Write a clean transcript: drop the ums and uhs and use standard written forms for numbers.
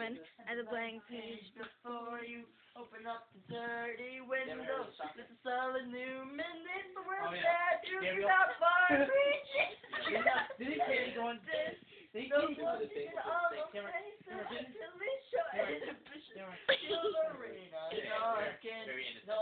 open at the blank page before you open up the dirty window. It's a solid new minute. The world that you cannot find reaching. Did he go on this? They Don't want you to almost say